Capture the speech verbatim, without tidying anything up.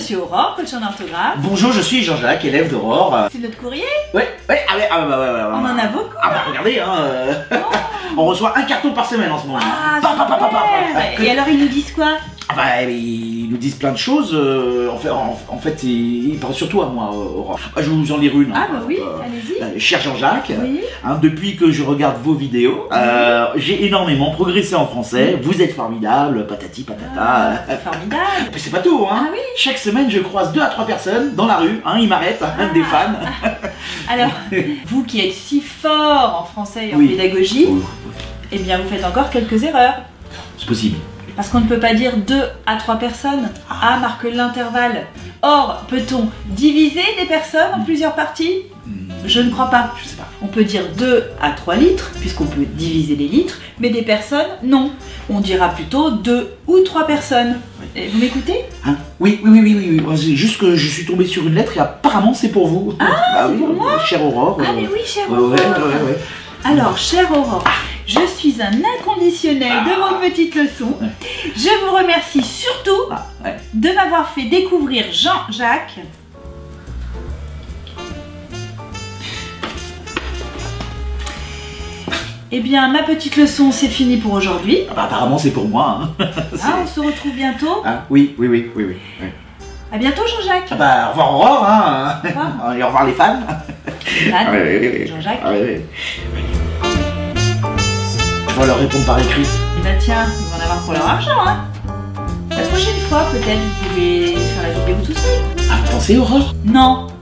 suis Aurore, coach en orthographe. Bonjour, je suis Jean-Jacques, élève d'Aurore. C'est notre courrier. Ouais, ouais, ah ouais, ah bah ouais, ouais, ouais. On en a beaucoup. Ah bah regardez, hein, euh, Oh. on reçoit un carton par semaine en ce moment. Ah, Pa, pa, pa, pa, pa, pa. super. Et alors ils nous disent quoi? Ah bah ils nous disent plein de choses. Euh, en fait, en, en fait ils, ils parlent surtout à moi, Aurore. Ah, je vous en lire une. Ah hein, bah oui, euh, allez-y. euh, cher Jean-Jacques, Oui. hein, depuis que je regarde vos vidéos, euh, j'ai énormément progressé en français. Vous êtes formidable, patati patata. Ah, c'est formidable. Mais c'est pas tout, hein. Ah oui. Chaque semaine, je croise deux à trois personnes dans la rue, hein, ils m'arrêtent, Ah. des fans. Alors, vous qui êtes si fort en français et en Oui. pédagogie, Oh, eh bien vous faites encore quelques erreurs. c'est possible. Parce qu'on ne peut pas dire deux à trois personnes. A marque l'intervalle. Or, peut-on diviser des personnes en plusieurs parties? Hmm, Je ne crois pas. Je sais pas. On peut dire deux à trois litres, puisqu'on peut diviser les litres, mais des personnes, non. On dira plutôt deux ou trois personnes. Et vous m'écoutez? Hein, oui, oui, oui, oui, oui, oui. C'est juste que je suis tombé sur une lettre et apparemment c'est pour vous. Ah, c'est pour moi. Chère Aurore. Ah euh, mais oui, chère ouais, Aurore. ouais, ouais, ouais. Alors, chère Aurore, je suis un inconditionnel de vos petites leçons. Ouais. Je vous remercie surtout Ah, ouais. de m'avoir fait découvrir Jean-Jacques. Eh bien, ma petite leçon, c'est fini pour aujourd'hui. Ah bah, apparemment c'est pour moi. Hein. C'est- Ah, on se retrouve bientôt. Hein, oui, oui, oui, oui, oui. ouais. À bientôt, Jean-Jacques. Ah bah au revoir Aurore, hein. Au revoir. Et au revoir les fans. Anne, Ah, oui, oui, oui. Jean-Jacques. Ah, oui, oui. Je vais leur répondre par écrit. Eh ben tiens, ils vont en avoir pour leur argent, hein. La prochaine fois, peut-être, vous pouvez faire la vidéo tout seul. Ah, pensez Aurore. Non,